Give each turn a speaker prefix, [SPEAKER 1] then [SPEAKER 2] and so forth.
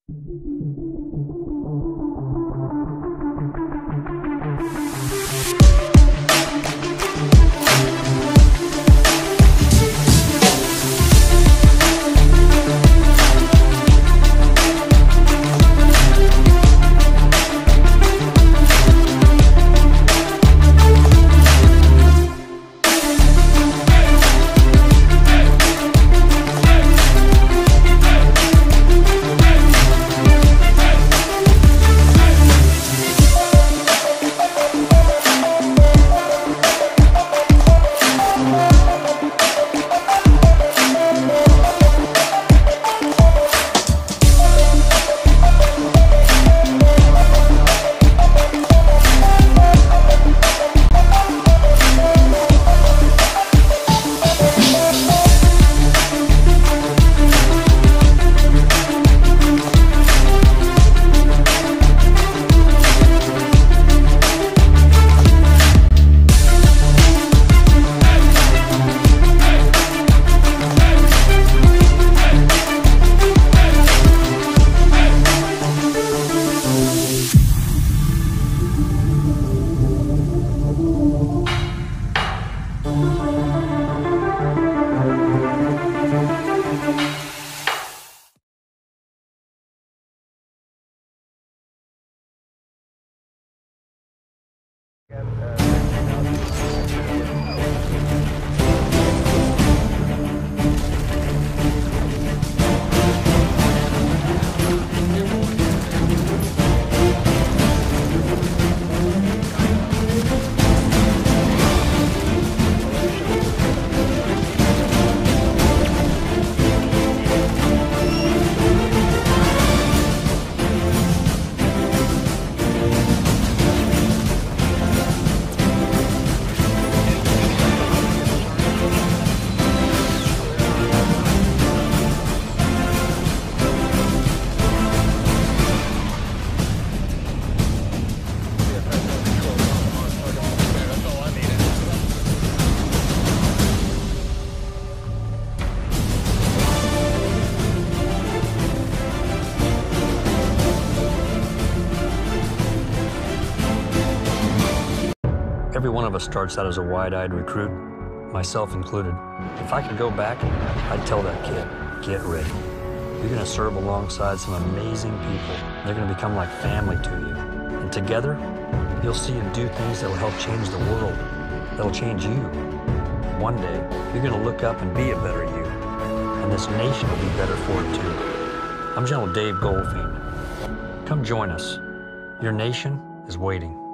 [SPEAKER 1] Every one of us starts out as a wide-eyed recruit, myself included. If I could go back, I'd tell that kid, get ready. You're gonna serve alongside some amazing people. They're gonna become like family to you. And together, you'll see and do things that'll help change the world, that'll change you. One day, you're gonna look up and be a better you. And this nation will be better for it too. I'm General Dave Goldfein. Come join us. Your nation is waiting.